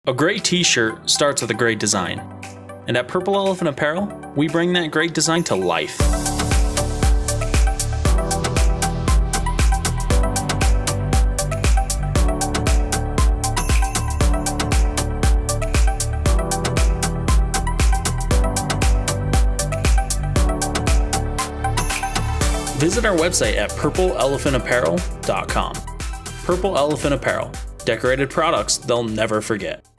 A great t-shirt starts with a great design. And at Purple Elephant Apparel, we bring that great design to life. Visit our website at purpleelephantapparel.com. Purple Elephant Apparel. Decorated products they'll never forget.